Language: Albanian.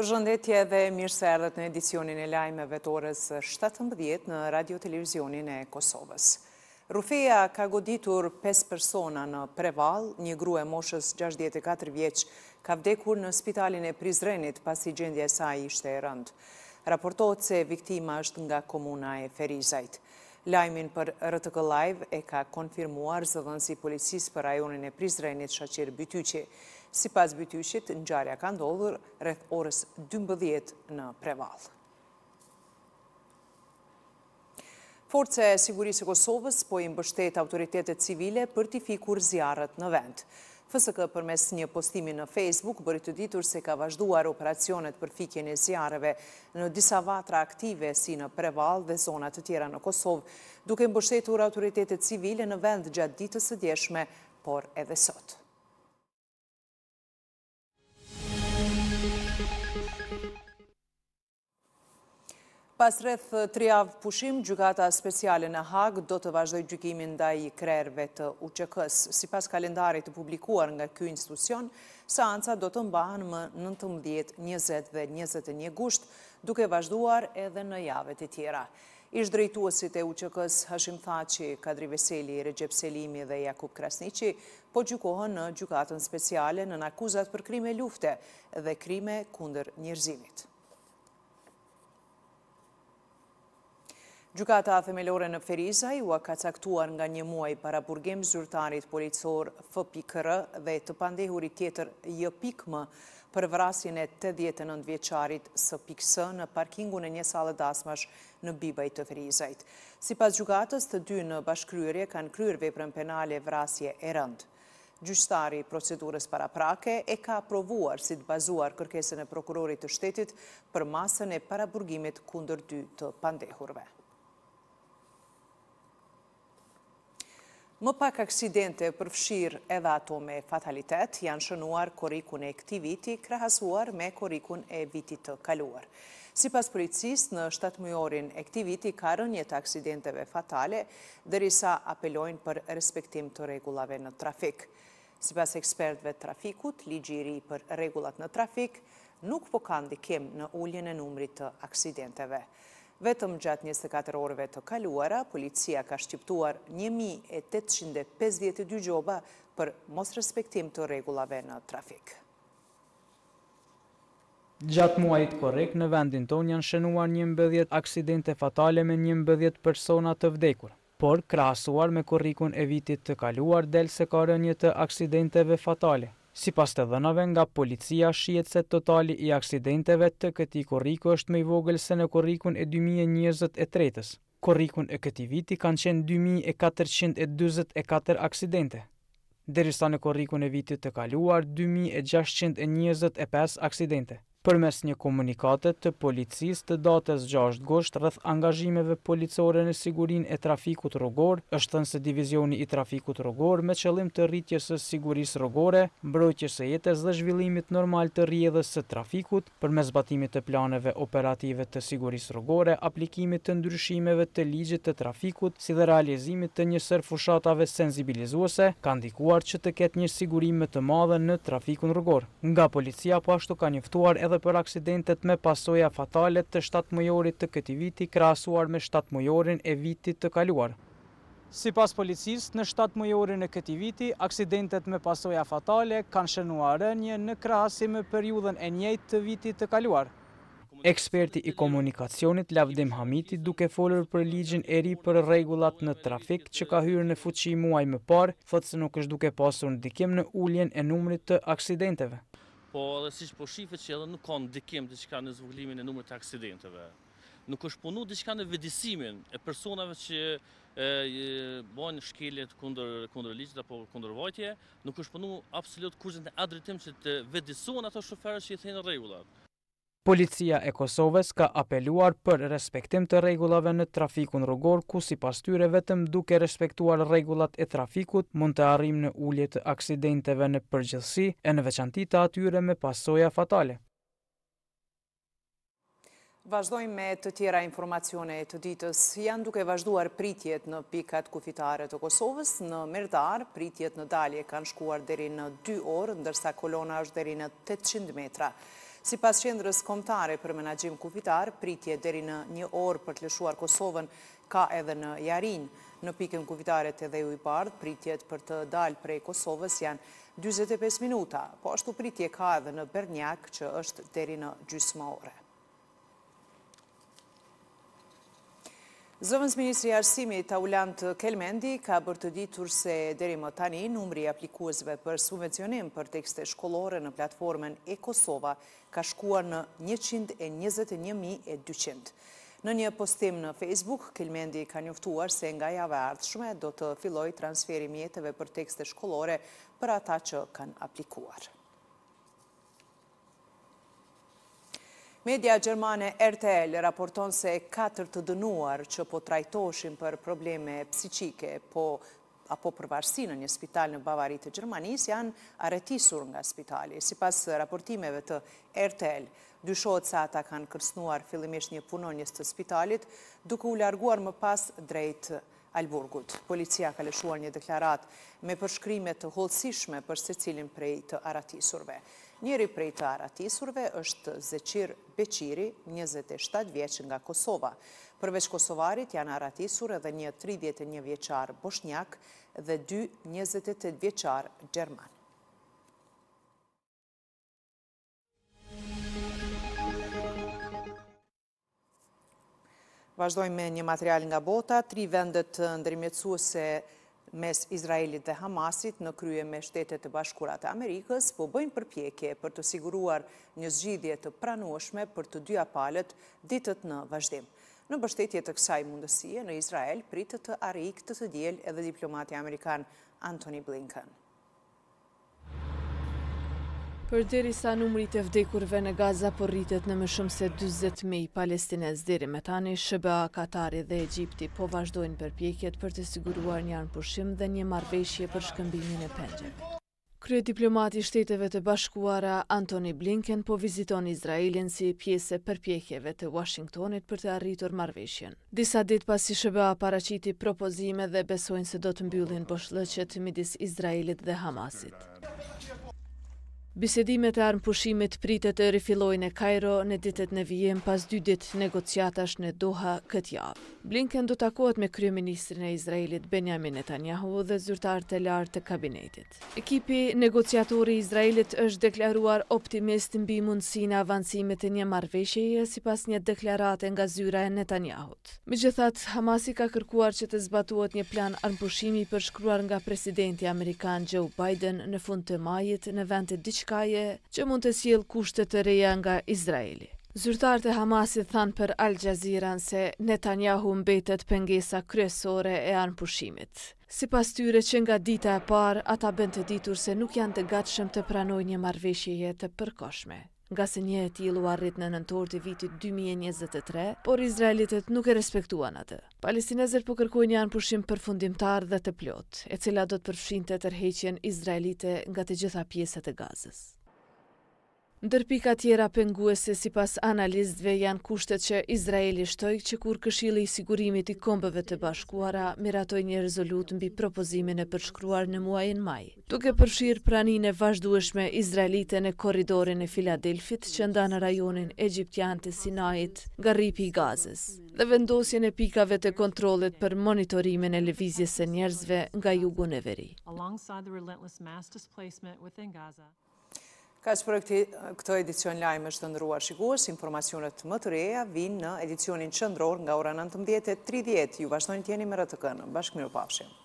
Përshëndetje dhe mirë se erdhët në edicionin e lajmeve të orës 17 në Radio Televizionin e Kosovës. Rufeja ka goditur 5 persona në Preval, një grua e moshës 64 vjeç ka vdekur në spitalin e Prizrenit pasi gjendja e saj ishte e rëndë. Raportohet se viktima është nga komuna e Ferizajt. Lajmin për RTK Live e ka konfirmuar zëdhënësi policisë për rajonin e Prizrenit Shaqir Bytyqi. Sipas Bytyqit, ngjarja ka ndodhur rreth orës 12 në Preval. Forca e Sigurisë së Kosovës po i mbështet autoritetet civile për t'i fikur zjarret në vend. FSK përmes një postimi në Facebook bëri të ditur se ka vazhduar operacionet për fikjen e zjarreve në disa vatra aktive si në Preval dhe zona të tjera në Kosovë, duke mbështetur autoritetet civile në vend gjatë ditës së djeshme, por edhe sot. Pas rreth 3 javë pushim, gjykata speciale në Hag do të vazhdojë gjykimin ndaj krerëve të UÇK-s. Sipas kalendarit të publikuar nga ky institucion, seanca do të mbahen më 19, 20 dhe 21 gusht, duke vazhduar edhe në javët e tjera. Ish-drejtuesit e UÇK-s Hashim Thaçi, Kadri Veseli, Recep Selimi dhe Jakub Krasniqi po gjykohen në gjykatën speciale në akuzat për krime lufte dhe krime kundër njerëzimit. Gjykata themelore në Ferizaj u ka caktuar nga një muaj para burgim zyrtarit policor F.R. dhe të pandehurit tjetër J.M. për vrasjen e 89 vjeçarit S.S. në parkingun e një sallë dasmash në Bibaj të Ferizajt. Sipas gjykatës, të dy në bashkëkryerje kanë kryer veprën penale vrasje e rëndë. Gjyqtari i procedurës paraprake e ka aprovuar si të bazuar kërkesën e prokurorit të shtetit për masën e paraburgimit kundër dy të pandehurve. Më pak aksidente përfshirë edhe ato me fatalitet janë shënuar korrikun e këtij viti krahasuar me korrikun e vitit të kaluar. Sipas policisë, në 7 mujorin e këtij viti ka rënje të aksidenteve fatale, derisa apelojnë për respektim të rregullave në trafik. Sipas ekspertëve të trafikut, ligji i ri për rregullat në trafik nuk po ka ndikim në uljen e numrit të aksidenteve. Vetëm gjatë 24 orëve të kaluara, policia ka shqiptuar 1852 gjoba për mos respektim të rregullave në trafik. Gjatë muajit korrekt në vendin tonë janë shënuar 11 aksidente fatale me 11 persona të vdekur, por krahasuar me korrikun e vitit të kaluar del se ka rënje të aksidenteve fatale. Sipas të dhënave nga policia, shihet se totali i aksidenteve të këtij korriku është më i vogël se në korrikun e 2023-s. Korrikun e këtij viti kanë qenë 2444 aksidente, derisa në korrikun e vitit të kaluar 2625 aksidente. Përmes një komunikate të policisë të datës 6 gusht rreth angazhimeve policore në sigurinë e trafikut rrugor, është thënë se divizioni i trafikut rrugor me qëllim të rritjes së sigurisë rrugore, mbrojtjes së jetës dhe zhvillimit normal të rrjedhës së trafikut, përmes zbatimit të planeve operative të sigurisë rrugore, aplikimit të ndryshimeve të ligjit të trafikut, si dhe realizimit të një sër fushatave sensibilizuese, ka ndikuar që të ketë një siguri më të madhe në trafikun rrugor. Nga policia po ashtu ka njoftuar edhe për aksidentet me pasoja fatale të 7 mujorit të këtij viti krahasuar me 7 mujorin e vitit të kaluar. Sipas policisë, në 7 mujorin e këtij viti, aksidentet me pasoja fatale kanë shënuar rënje në krahasim me periudhën e njëjtë të vitit të kaluar. Eksperti i komunikacionit Lavdim Hamiti, duke folur për ligjin e ri për rregullat në trafik që ka hyrë në fuqi muaj më parë, thotë se nuk është duke pasur ndikim në uljen e numrit të aksidenteve. Po edhe siç po shihet që edhe nuk ka ndikim diçka në zvogëlimin e numrit të aksidenteve. Nuk është punu diçka në vëdësimin e personave që bojnë shkeljet kundër ligjit apo kundër vajtje, nuk është punu absolut kurrë në drejtim që të vëdësohen ato shoferët që i thënë rregullat. Policia e Kosovës ka apeluar për respektim të rregullave në trafikun rrugor, ku sipas tyre vetëm duke respektuar rregullat e trafikut mund të arrijmë në ulje të aksidenteve në përgjithësi e në veçanti të atyre me pasoja fatale. Vazhdojmë me të tjera informacione të ditës. Janë duke vazhduar pritjet në pikat kufitare të Kosovës. Në Merdar, pritjet në dalje kanë shkuar deri në 2 orë, ndërsa kolona është deri në 800 metra. Sipas qendrës kombëtare për menaxhim kufitar, pritje deri në 1 orë për të lëshuar Kosovën ka edhe në Jarin. Në pikën kufitare të Dheu i Bardh, pritjet për të dalë prej Kosovës janë 45 minuta, po ashtu pritje ka edhe në Bernjak, që është deri në gjysmë ore. Zëvendës Ministri i Arsimit Taulant Kelmendi ka bërë të ditur se deri më tani numri i aplikuesve për subvencionim për tekste shkollore në platformën e-Kosova ka shkuar në 121.200. Në një postim në Facebook, Kelmendi ka njoftuar se nga java e ardhshme do të fillojë transferi mjeteve për tekste shkollore për ata që kanë aplikuar. Media gjermane RTL raporton se 4 të dënuar që po trajtoshin për probleme psiqike apo përvarësi në një spital në Bavari të Gjermanisë janë arretisur nga spitali. Sipas raportimeve të RTL, dyshohet se ata kanë kërcënuar fillimisht një punonjës të spitalit, duke u larguar më pas drejt Alburgut. Policia ka lëshuar një deklarat me përshkrime të hollësishme për secilin prej të arretisurve. Njëri prej të arretisurve është Zeqir Beqiri, 27 vjeç nga Kosova. Përveç kosovarit janë arretisur edhe një 31 vjeçar bosnjak dhe 2 28 vjeçar gjerman. Vazhdojmë me një material nga bota. 3 vendet ndërmjetësuese mes Izraelit dhe Hamasit në krye me Shtetet e Bashkuara të Amerikës po bëjnë përpjekje për të siguruar një zgjidhje të pranueshme për të dyja palët ditët në vazhdim. Në mbështetje të kësaj mundësie, në Izrael pritet të arrijë këtë diel edhe diplomati amerikan Antony Blinken. Përderisa numri të vdekurve në Gaza po rritet në më shumë se 40.000 palestinez deri më tani, SBA, Katari dhe Egjipti po vazhdojnë përpjekjet për të siguruar një anëpushim dhe një marrëveshje për shkëmbimin e pengeve. Kryediplomati i Shteteve të Bashkuara Antony Blinken po viziton Izraelin si pjesë e përpjekjeve të Washingtonit për të arritur marrëveshjen. Disa ditë pasi SBA paraqiti propozime dhe besojnë se do të mbyllin boshllëqet midis Izraelit dhe Hamasit. Bisedimet e armëpushimit pritet të rifillojnë në Kairo në ditët në vijim pas 2 ditë negociatash në Doha këtë javë. Blinken do takohet me kryeministrin e Izraelit Benjamin Netanyahu dhe zyrtarët e lartë të kabinetit. Ekipi negociatori i Izraelit është deklaruar optimist mbi mundësinë e avancimit të një marrëveshjeje sipas një deklarate nga zyra e Netanyahut. Megjithatë, Hamasi ka kërkuar që të zbatohet një plan armëpushimi përshkruar nga presidenti amerikan Joe Biden në fund të majit në vend të diçkaje që mund të sjellë kushte të reja nga Izraeli. Zyrtarët e Hamasit thanë për Al Jazeera se Netanyahu mbetet pengesa kryesore e armëpushimit. Sipas tyre që nga dita e parë, ata bën të ditur se nuk janë të gatshëm të pranojnë një marrëveshje të përkohshme. Nga se një e tillë u arrit në nëntor të vitit 2023, por izraelitët nuk e respektuan atë. Palestinezët po kërkojnë një anëpushim përfundimtar dhe të plotë, e cila do të përfshinte tërheqjen izraelite nga të gjitha pjesët e Gazës. Ndër pika tjera penguese sipas analistëve janë kushtet që Izraeli shtoi që kur Këshilli i Sigurimit i Kombeve të Bashkuara miratoi një rezolut mbi propozimin e përshkruar në muajin maj, duke përfshirë praninë e vazhdueshme izraelite në korridorin e Filadelfit që ndan rajonin egjiptian të Sinait nga rripi i Gazës, dhe vendosjen e pikave të kontrollit për monitorimin e lëvizjes së njerëzve nga jugu në veri. Kaq për këtë edicion lajme të ndëruar shikues, informacionet më të reja vinë në edicionin qendror nga ora 19:30. Ju vazhdoni të jeni me RTK-n. Bashkë mirupafshim.